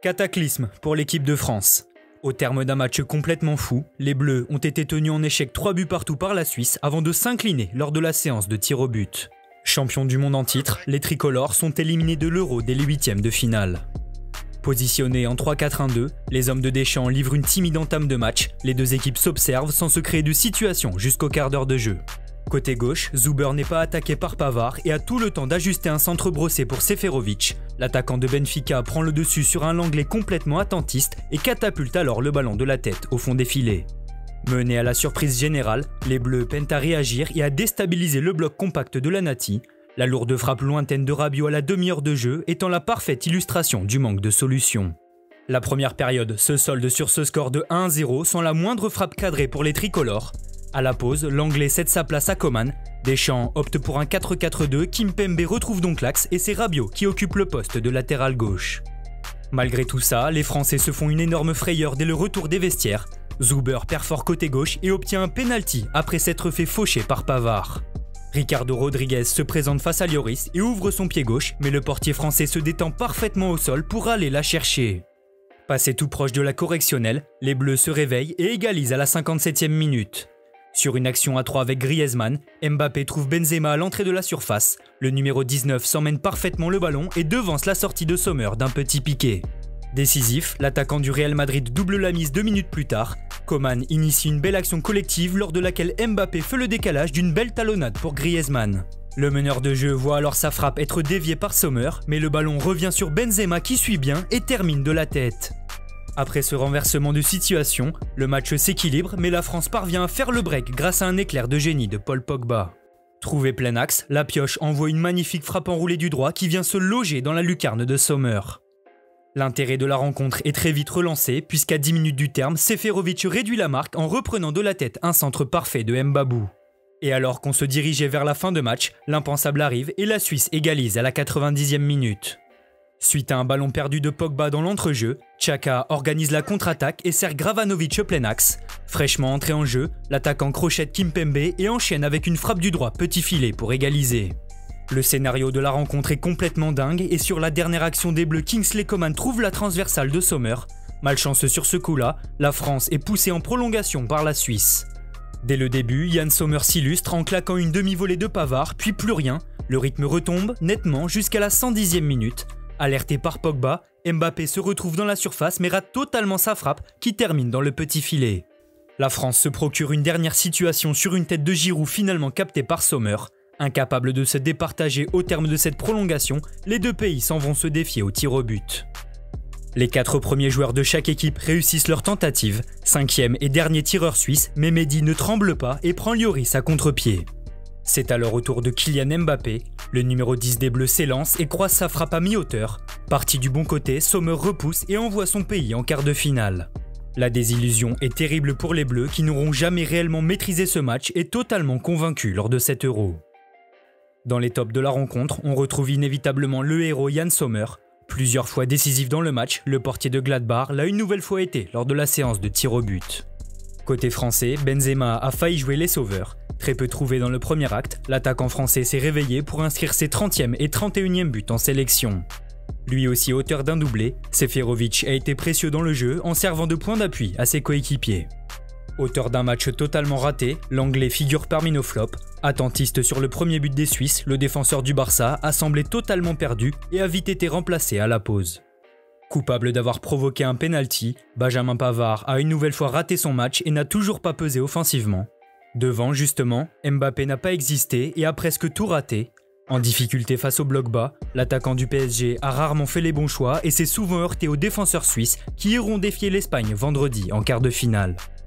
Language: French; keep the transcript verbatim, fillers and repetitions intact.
Cataclysme pour l'équipe de France. Au terme d'un match complètement fou, les Bleus ont été tenus en échec trois buts partout par la Suisse avant de s'incliner lors de la séance de tir au but. Champions du monde en titre, les tricolores sont éliminés de l'Euro dès les huitièmes de finale. Positionnés en trois quatre un deux, les hommes de Deschamps livrent une timide entame de match, les deux équipes s'observent sans se créer de situation jusqu'au quart d'heure de jeu. Côté gauche, Zuber n'est pas attaqué par Pavard et a tout le temps d'ajuster un centre brossé pour Seferovic. L'attaquant de Benfica prend le dessus sur un Langlais complètement attentiste et catapulte alors le ballon de la tête au fond des filets. Menés à la surprise générale, les Bleus peinent à réagir et à déstabiliser le bloc compact de la Nati, la lourde frappe lointaine de Rabiot à la demi-heure de jeu étant la parfaite illustration du manque de solution. La première période se solde sur ce score de un à zéro sans la moindre frappe cadrée pour les tricolores. À la pause, l'Anglais cède sa place à Coman, Deschamps opte pour un quatre quatre deux, Kimpembe retrouve donc l'axe et c'est Rabiot qui occupe le poste de latéral gauche. Malgré tout ça, les Français se font une énorme frayeur dès le retour des vestiaires. Zuber perfore côté gauche et obtient un penalty après s'être fait faucher par Pavard. Ricardo Rodriguez se présente face à Lloris et ouvre son pied gauche, mais le portier français se détend parfaitement au sol pour aller la chercher. Passé tout proche de la correctionnelle, les Bleus se réveillent et égalisent à la cinquante-septième minute. Sur une action à trois avec Griezmann, Mbappé trouve Benzema à l'entrée de la surface. Le numéro dix-neuf s'emmène parfaitement le ballon et devance la sortie de Sommer d'un petit piqué. Décisif, l'attaquant du Real Madrid double la mise deux minutes plus tard. Coman initie une belle action collective lors de laquelle Mbappé fait le décalage d'une belle talonnade pour Griezmann. Le meneur de jeu voit alors sa frappe être déviée par Sommer, mais le ballon revient sur Benzema qui suit bien et termine de la tête. Après ce renversement de situation, le match s'équilibre mais la France parvient à faire le break grâce à un éclair de génie de Paul Pogba. Trouvé plein axe, la pioche envoie une magnifique frappe enroulée du droit qui vient se loger dans la lucarne de Sommer. L'intérêt de la rencontre est très vite relancé puisqu'à dix minutes du terme, Seferovic réduit la marque en reprenant de la tête un centre parfait de Mbabou. Et alors qu'on se dirigeait vers la fin de match, l'impensable arrive et la Suisse égalise à la quatre-vingt-dixième minute. Suite à un ballon perdu de Pogba dans l'entrejeu, Xhaka organise la contre-attaque et sert Gravanovic plein axe. Fraîchement entré en jeu, l'attaquant crochette Kimpembe et enchaîne avec une frappe du droit petit filet pour égaliser. Le scénario de la rencontre est complètement dingue et sur la dernière action des Bleus, Kingsley Coman trouve la transversale de Sommer. Malchanceux sur ce coup-là, la France est poussée en prolongation par la Suisse. Dès le début, Yann Sommer s'illustre en claquant une demi-volée de Pavard, puis plus rien. Le rythme retombe nettement jusqu'à la cent dixième minute. Alerté par Pogba, Mbappé se retrouve dans la surface mais rate totalement sa frappe qui termine dans le petit filet. La France se procure une dernière situation sur une tête de Giroud finalement captée par Sommer. Incapables de se départager au terme de cette prolongation, les deux pays s'en vont se défier au tir au but. Les quatre premiers joueurs de chaque équipe réussissent leur tentative. Cinquième et dernier tireur suisse, Mehmedi ne tremble pas et prend Lloris à contre-pied. C'est alors au tour de Kylian Mbappé. Le numéro dix des Bleus s'élance et croise sa frappe à mi-hauteur. Parti du bon côté, Sommer repousse et envoie son pays en quart de finale. La désillusion est terrible pour les Bleus qui n'auront jamais réellement maîtrisé ce match et totalement convaincus lors de cet Euro. Dans les tops de la rencontre, on retrouve inévitablement le héros Yann Sommer. Plusieurs fois décisif dans le match, le portier de Gladbach l'a une nouvelle fois été lors de la séance de tir au but. Côté français, Benzema a failli jouer les sauveurs. Très peu trouvé dans le premier acte, l'attaquant français s'est réveillé pour inscrire ses trentième et trente et unième buts en sélection. Lui aussi auteur d'un doublé, Seferovic a été précieux dans le jeu en servant de point d'appui à ses coéquipiers. Auteur d'un match totalement raté, l'Anglais figure parmi nos flops. Attentiste sur le premier but des Suisses, le défenseur du Barça a semblé totalement perdu et a vite été remplacé à la pause. Coupable d'avoir provoqué un penalty, Benjamin Pavard a une nouvelle fois raté son match et n'a toujours pas pesé offensivement. Devant, justement, Mbappé n'a pas existé et a presque tout raté. En difficulté face au bloc bas, l'attaquant du P S G a rarement fait les bons choix et s'est souvent heurté aux défenseurs suisses qui iront défier l'Espagne vendredi en quart de finale.